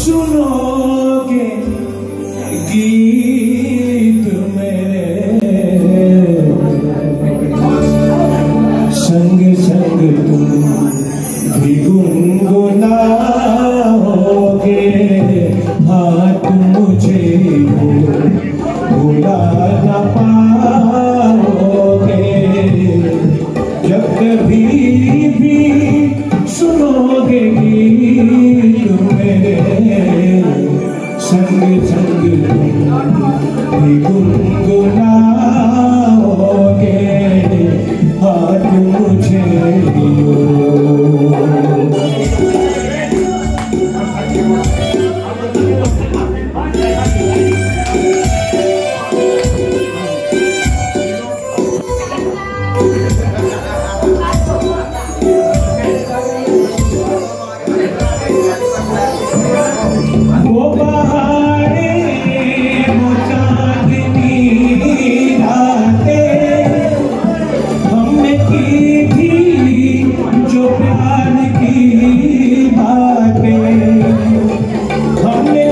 सुनोगे गीत मेरे, संग संग तुम भी गुनगुनाओगे। हाँ तुम मुझे भुला ना पाओगे। जब कभी भी सुनोगे गीत मेरे, संग संग तुम भी गुनगुनाओगे। हाँ तुम मुझे वो बहारें वो चांदनी रातें हमने की थी जो प्यार की बातें। हमने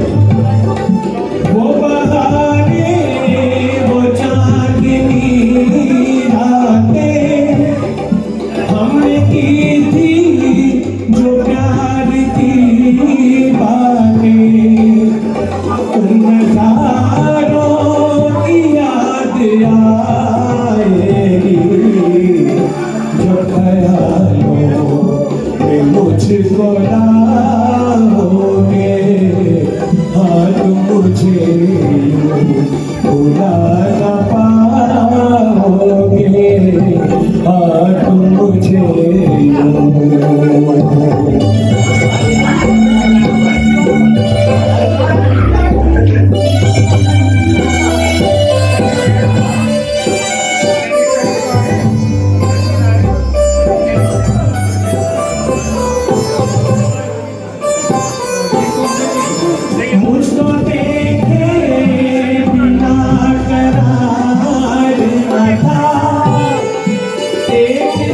वो बहारें वो चांदनी रातें हमने की थी जो प्यार की बातें। उन नज़ारों की याद आएगी जो ख्यालों में मुझको लाओगे। हाँ तुम मुझे भुला ना पाओगे। हाँ तुम मुझे मुझको देखे बिना करार न था, देखे